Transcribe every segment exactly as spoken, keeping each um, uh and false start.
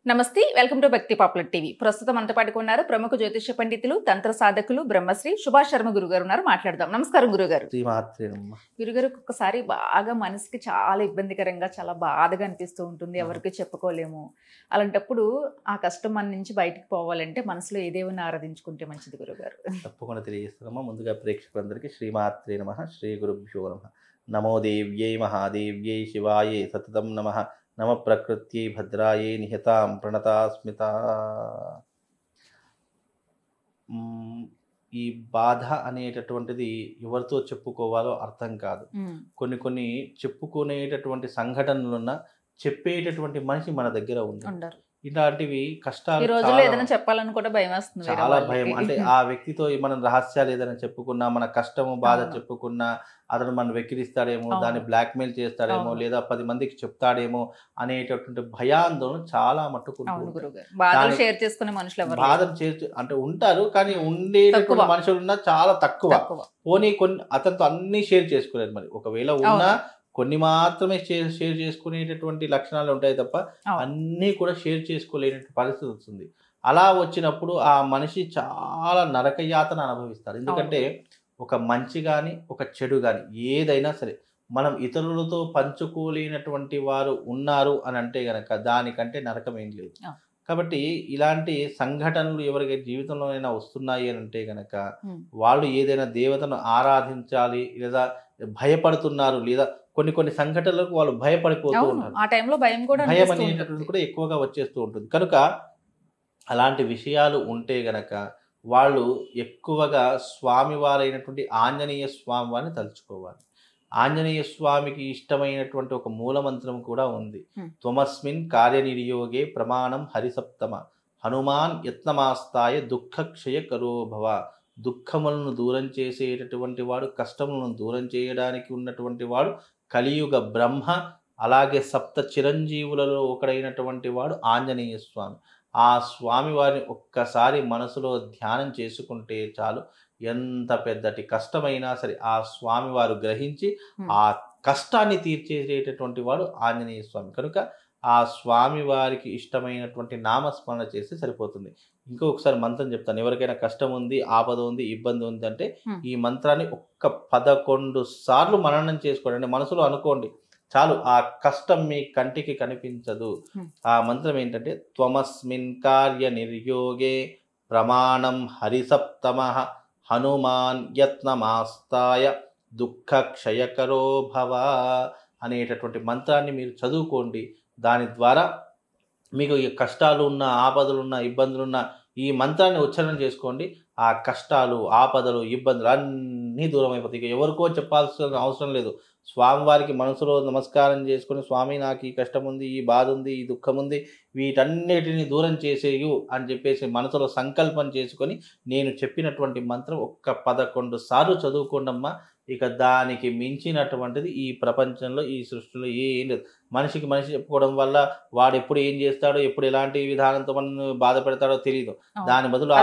నమస్తే welcome to Bhakti popular TV. ప్రస్తుతం అంత పాటుకున్నారు ప్రముఖ జ్యోతిష పండితులు తంత్ర సాధకులు బ్రహ్మశ్రీ సుభాష్ శర్మ గురుగారు ఉన్నారు. మాట్లాడదాం. నమస్కారం గురుగారు. గురుగారు ఒక్కొక్కసారి బాగా మనసుకి చాలా ఇబ్బందికరంగా చాలా బాధగా అనిపిస్తూ ఉంటుంది, ఎవరికి చెప్పుకోలేము. అలాంటప్పుడు ఆ కష్టం మన నుంచి బయటికి పోవాలంటే మనసులో ఏ దేవుని ఆరాధించుకుంటే మంచిది గురుగారు? తప్పకుండా తెలియజేస్తున్నామా. ముందుగా ప్రేక్షకులందరికీ శ్రీమాత్రే నమః, శ్రీ గురుభ్యో నమః. నమో దేవ్యై మహాదేవ్యై శివాయే సతతం నమః. నమ ప్రకృత్యై భద్రాయే నిహతాం ప్రణతాస్మిత. ఈ బాధ అనేటటువంటిది ఎవరితో చెప్పుకోవాలో అర్థం కాదు. కొన్ని కొన్ని చెప్పుకునేటటువంటి సంఘటనలున్న చెప్పేటటువంటి మనిషి మన దగ్గర ఉంది. ఇలాంటివి కష్టాలు ఈ రోజుల్లో ఏదైనా చెప్పాలని కూడా భయం వేస్తుంది, చాలా భయం. అంటే ఆ వ్యక్తితో మనం రహస్యాలు ఏదైనా చెప్పుకున్నా, మన కష్టము బాధ చెప్పుకున్నా అతను మనం వెక్కిరిస్తాడేమో, దాన్ని బ్లాక్మెయిల్ చేస్తాడేమో, లేదా పది మందికి చెప్తాడేమో అనేటటువంటి భయాందోళన చాలా మట్టుకుంటారు. బాధలు షేర్ చేసుకునే మనుషులు బాధలు చేర్చు అంటే ఉంటారు, కానీ ఉండేటటువంటి మనుషులు ఉన్నా చాలా తక్కువ. పోనీ కొన్ని అతనితో అన్ని షేర్ చేసుకోలేదు. మరి ఒకవేళ ఉన్నా కొన్ని మాత్రమే షేర్ షేర్ చేసుకునేటటువంటి లక్షణాలు ఉంటాయి తప్ప అన్నీ కూడా షేర్ చేసుకోలేని పరిస్థితి వస్తుంది. అలా వచ్చినప్పుడు ఆ మనిషి చాలా నరకయాతన అనుభవిస్తారు. ఎందుకంటే ఒక మంచి కానీ ఒక చెడు కానీ ఏదైనా సరే మనం ఇతరులతో పంచుకోలేనటువంటి వారు ఉన్నారు అని అంటే గనక దానికంటే నరకం ఏం లేదు. కాబట్టి ఇలాంటి సంఘటనలు ఎవరికి జీవితంలోనైనా వస్తున్నాయి అని అంటే గనక వాళ్ళు ఏదైనా దేవతను ఆరాధించాలి, లేదా భయపడుతున్నారు, లేదా కొన్ని కొన్ని సంఘటనలకు వాళ్ళు భయపడిపోతూ ఉంటారు. ఆ టైంలో భయం కూడా భయం అనేటటువంటి కూడా ఎక్కువగా వచ్చేస్తూ ఉంటుంది. కనుక అలాంటి విషయాలు ఉంటే గనక వాళ్ళు ఎక్కువగా స్వామివారైనటువంటి ఆంజనేయ స్వామి వారిని తలుచుకోవాలి. ఆంజనేయ స్వామికి ఇష్టమైనటువంటి ఒక మూలమంత్రం కూడా ఉంది. త్వమస్మిన్ కార్యనిర్యోగే ప్రమాణం హరిసప్తమ హనుమాన్ యత్నమాస్తాయ దుఃఖక్షయ కరోభవ. దుఃఖములను దూరం చేసేటటువంటి వాడు, కష్టములను దూరం చేయడానికి ఉన్నటువంటి వాడు కలియుగ బ్రహ్మ. అలాగే సప్త చిరంజీవులలో ఒకడైనటువంటి వాడు ఆంజనేయ స్వామి. ఆ స్వామి వారిని ఒక్కసారి మనసులో ధ్యానం చేసుకుంటే చాలు, ఎంత పెద్దటి కష్టమైనా సరే ఆ స్వామి వారు గ్రహించి ఆ కష్టాన్ని తీర్చేటటువంటి వాడు ఆంజనేయ స్వామి. కనుక ఆ స్వామి వారికి ఇష్టమైనటువంటి నామస్మరణ చేస్తే సరిపోతుంది. ఇంకొకసారి మంత్రం చెప్తాను. ఎవరికైనా కష్టం ఉంది, ఆపద ఉంది, ఇబ్బంది ఉంది అంటే ఈ మంత్రాన్ని ఒక్క పదకొండు సార్లు మననం చేసుకోండి. అంటే మనసులో అనుకోండి చాలు, ఆ కష్టం మీ కంటికి కనిపించదు. ఆ మంత్రం ఏంటంటే త్వమస్మిన్ కార్య నిర్యోగే ప్రమాణం హరిసప్తమ హనుమాన్ యత్నమాస్తాయ దుఃఖ క్షయకరో భవ అనేటటువంటి మంత్రాన్ని మీరు చదువుకోండి. దాని ద్వారా మీకు ఈ కష్టాలు ఉన్న, ఆపదలు ఉన్న, ఇబ్బందులున్న ఈ మంత్రాన్ని ఉచ్చారణ చేసుకోండి. ఆ కష్టాలు, ఆపదలు, ఇబ్బందులు అన్నీ దూరం అయిపోతాయి. ఎవరికో చెప్పాల్సిన అవసరం లేదు. స్వామివారికి మనసులో నమస్కారం చేసుకొని, స్వామి నాకు ఈ కష్టం ఉంది, ఈ బాధ ఉంది, ఈ దుఃఖం ఉంది, వీటన్నిటిని దూరం చేసేయు అని చెప్పేసి మనసులో సంకల్పం చేసుకొని నేను చెప్పినటువంటి మంత్రం ఒక్క పదకొండు సార్లు చదువుకోండమ్మా. ఇక దానికి మించినటువంటిది ఈ ప్రపంచంలో, ఈ సృష్టిలో ఏం లేదు. మనిషికి మనిషి చెప్పుకోవడం వల్ల వాడు ఎప్పుడు ఏం చేస్తాడో, ఎప్పుడు ఎలాంటి విధానంతో మనం బాధ పెడతాడో తెలియదు. దాని బదులు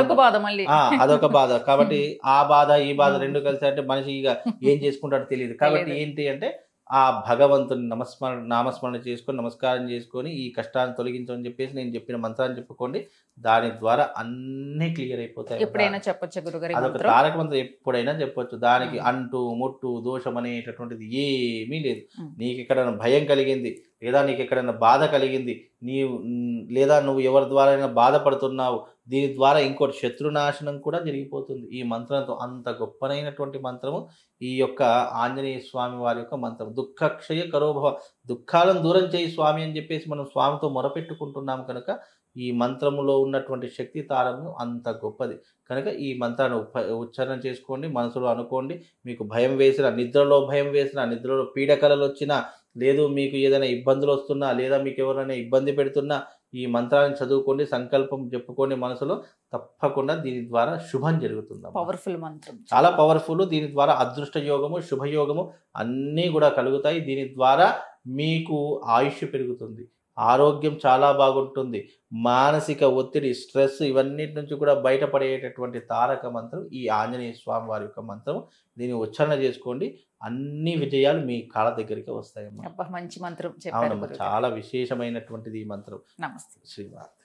అదొక బాధ. కాబట్టి ఆ బాధ ఈ బాధ రెండు కలిసి అంటే మనిషి ఇక ఏం చేసుకుంటాడో తెలియదు. కాబట్టి ఏంటి అంటే ఆ భగవంతుని నమస్మరణ నామస్మరణ చేసుకొని, నమస్కారం చేసుకొని ఈ కష్టాన్ని తొలగించమని చెప్పేసి నేను చెప్పిన మంత్రాన్ని చెప్పుకోండి. దాని ద్వారా అన్ని క్లియర్ అయిపోతాయి. ఎప్పుడైనా చెప్పొచ్చు గురుగారు. అదొక తారక మంత్రం, ఎప్పుడైనా చెప్పొచ్చు. దానికి అంటు ముట్టు దోషం అనేటటువంటిది ఏమీ లేదు. నీకు ఎక్కడైనా భయం కలిగింది, లేదా నీకు ఎక్కడైనా బాధ కలిగింది, నీవు లేదా నువ్వు ఎవరి ద్వారా బాధపడుతున్నావు, దీని ద్వారా ఇంకోటి శత్రునాశనం కూడా జరిగిపోతుంది ఈ మంత్రంతో. అంత గొప్పనైనటువంటి మంత్రము ఈ యొక్క ఆంజనేయ స్వామి వారి యొక్క మంత్రం. దుఃఖక్షయ కరోభవ, దుఃఖాలను దూరం చేయి స్వామి అని చెప్పేసి మనం స్వామితో మొరపెట్టుకుంటున్నాం. కనుక ఈ మంత్రములో ఉన్నటువంటి శక్తి తారము అంత గొప్పది. కనుక ఈ మంత్రాన్ని ఉచ్చారణ చేసుకోండి, మనసులో అనుకోండి. మీకు భయం వేసిన, నిద్రలో భయం వేసిన, నిద్రలో పీడకలలు వచ్చినా, లేదు మీకు ఏదైనా ఇబ్బందులు వస్తున్నా, లేదా మీకు ఎవరైనా ఇబ్బంది పెడుతున్నా ఈ మంత్రాన్ని చదువుకోండి, సంకల్పం చెప్పుకోండి మనసులో. తప్పకుండా దీని ద్వారా శుభం జరుగుతుంది. పవర్ఫుల్ మంత్రం, చాలా పవర్ఫుల్. దీని ద్వారా అదృష్ట యోగము, శుభయోగము అన్నీ కూడా కలుగుతాయి. దీని ద్వారా మీకు ఆయుష్ పెరుగుతుంది, ఆరోగ్యం చాలా బాగుంటుంది, మానసిక ఒత్తిడి, స్ట్రెస్ ఇవన్నిటి నుంచి కూడా బయటపడేటటువంటి తారక మంత్రం ఈ ఆంజనేయ స్వామి వారి యొక్క మంత్రం. దీన్ని ఉచ్చారణ చేసుకోండి. అన్ని విజయాలు మీ కాళ్ళ దగ్గరికి వస్తాయమ్మా. అబ్బా మంచి మంత్రం చెప్పారు అవునమ్మా, గురుగారు. చాలా విశేషమైనటువంటిది ఈ మంత్రం. నమస్తే. శ్రీమాత్రే.